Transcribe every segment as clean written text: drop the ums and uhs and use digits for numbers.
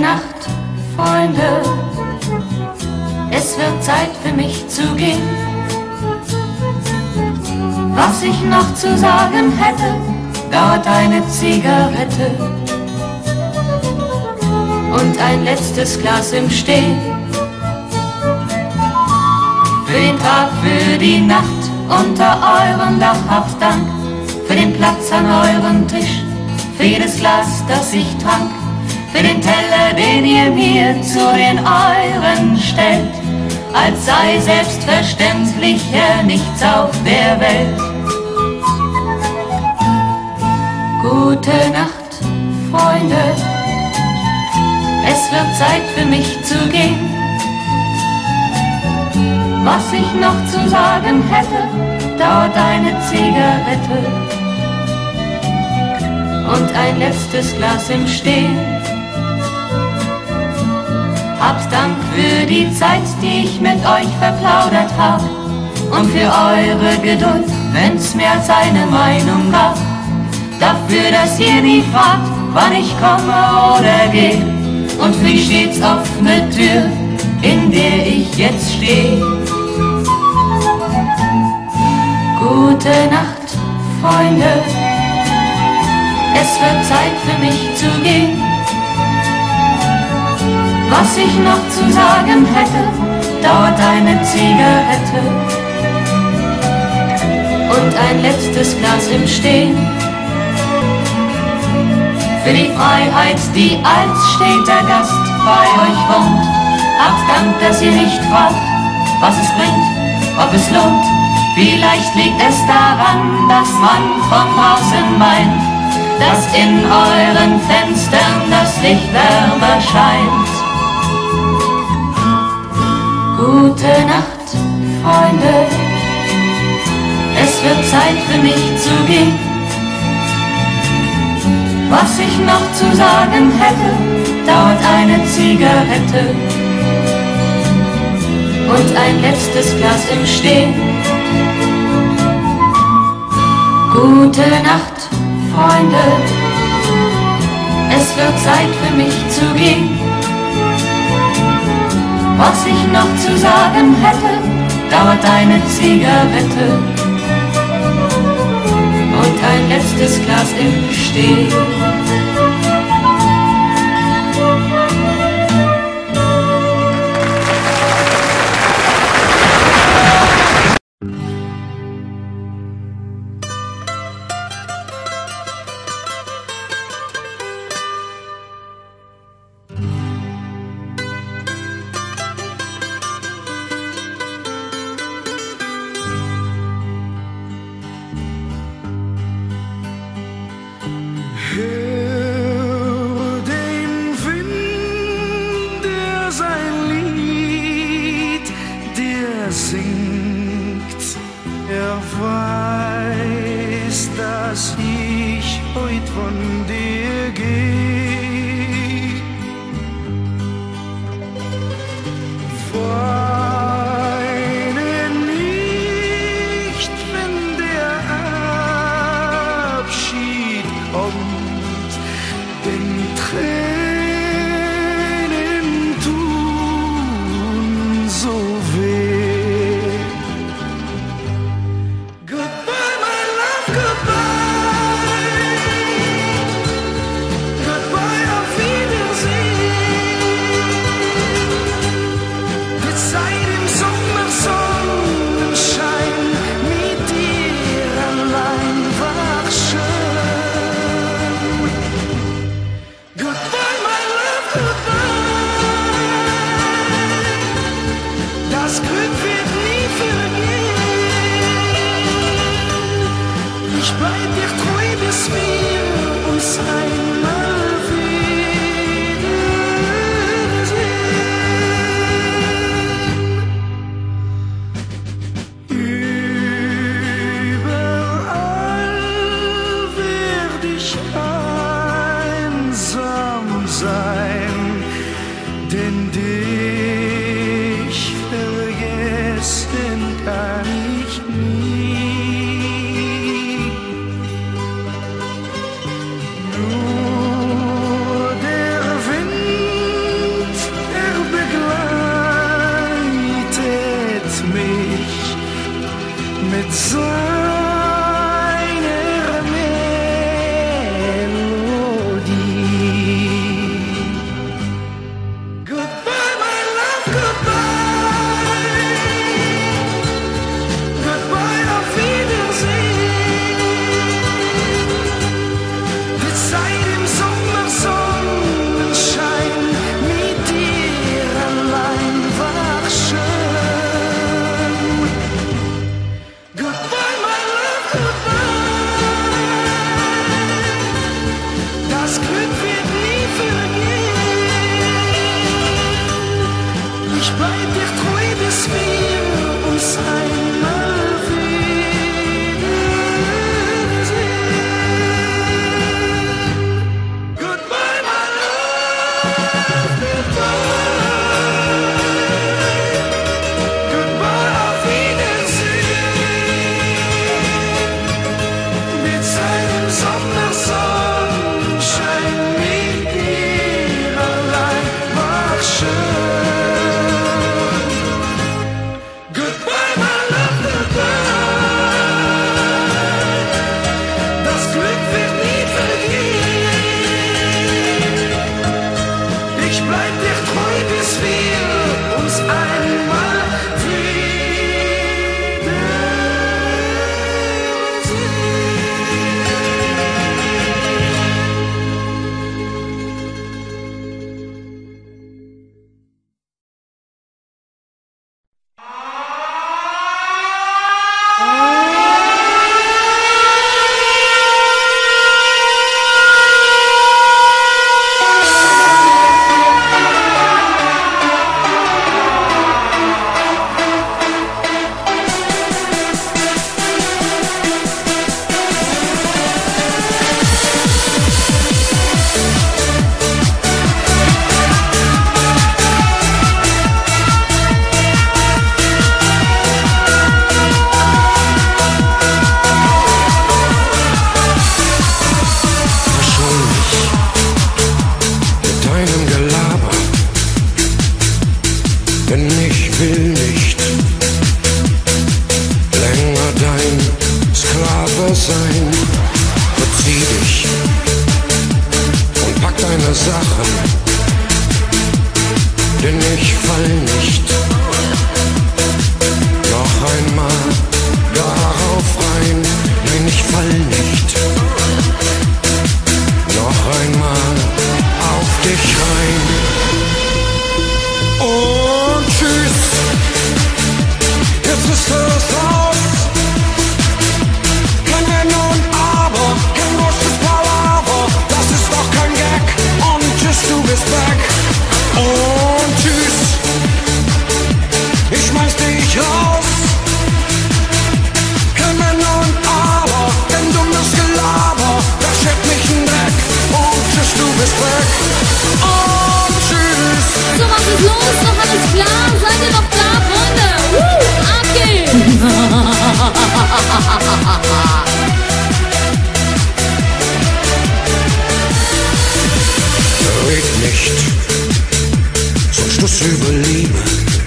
Nacht, Freunde, es wird Zeit für mich zu gehen. Was ich noch zu sagen hätte, dauert eine Zigarette und ein letztes Glas im Stehen. Für den Tag, für die Nacht unter eurem Dach habt Dank, für den Platz an eurem Tisch, für jedes Glas, das ich trank, für den Teller, den ihr mir zu den euren stellt, als sei selbstverständlicher nichts auf der Welt. Gute Nacht, Freunde, es wird Zeit für mich zu gehen. Was ich noch zu sagen hätte, dauert eine Zigarette und ein letztes Glas im Stehen. Habt Dank für die Zeit, die ich mit euch verplaudert hab, und für eure Geduld, wenn's mehr als eine Meinung gab. Dafür, dass ihr nie fragt, wann ich komme oder geh, und für die stets offene Tür, in der ich jetzt steh. Gute Nacht, Freunde, es wird Zeit für mich zu gehen. Was ich noch zu sagen hätte, dauert eine Zigarette und ein letztes Glas im Stehen. Für die Freiheit, die als steter Gast bei euch wohnt, habt Dank, dass ihr nicht fragt, was es bringt, ob es lohnt. Vielleicht liegt es daran, dass man von draußen meint, dass in euren Fenstern das Licht wärmer scheint. Gute Nacht, Freunde, es wird Zeit für mich zu gehen. Was ich noch zu sagen hätte, dauert eine Zigarette und ein letztes Glas im Stehen. Gute Nacht, Freunde, es wird Zeit für mich zu gehen. Was ich noch zu sagen hätte, dauert eine Zigarette und ein letztes Glas im Stehen. Hör den Wind, der sein Lied dir singt. Er weiß, dass ich heut von dir geh. Weine nicht, wenn der Abschied kommt, denn Tränen tun so weh. Goodbye, my love, goodbye. Goodbye, auf Wiedersehen. Wird Zeit im Sommersonnenschein mit dir allein war schön. Goodbye, my love, goodbye. Das Glück wird nie vergehen. Ich bleib dir treu, bis wir uns einmal wiedersehen. Überall werd ich einsam sein, denn dich vergessen kann ich nie. Nur der Wind mit seiner Melodie. Goodbye, my love, goodbye. Goodbye, auf Wiedersehen. Mit seinem Sommersonnenschein, mit dir allein war schön. Goodbye, my love, goodbye. Das Glück wird nie vergehen. Ich bleib dir treu, bis wir uns einmal wiedersehen. Goodbye, my love, goodbye. Goodbye, auf Wiedersehen. Mit seinem Sommersonnenschein, mit dir allein war schön. Goodbye, my love, goodbye. Das Glück wird nie vergehen. Ich bleib dir treu, bis wir uns einmal denn ich will nicht länger dein Sklave sein. Verzieh dich und pack deine Sachen, denn ich fall nicht noch einmal darauf rein. Nein, ich fall nicht noch einmal auf dich rein. Und tschüss, jetzt ist es aus. Kein Wenn und Aber, kein großes Palaver, das ist doch kein Gag. Und tschüss, du bist weg. Und tschüss, ich schmeiß dich raus. Kein Wenn und Aber, denn dummes Gelaber, das schäbt mich ein Dreck. Und tschüss, du bist weg. Und tschüss. So, was ist los? Noch alles klar? Seid ihr noch da, Freunde? Ab geht's! Red nicht, sonst Schluss über Liebe,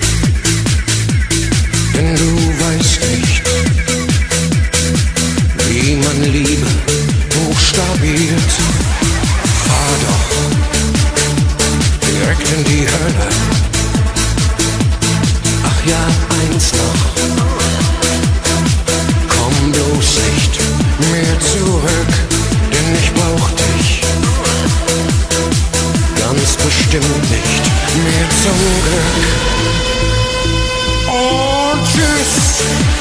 denn du weißt nicht, wie man Liebe buchstabiert. Fahr doch direkt in die Hölle. Ach ja, eins noch, komm bloß nicht mehr zurück, denn ich brauch dich ganz bestimmt nicht mehr zum Glück. Und tschüss.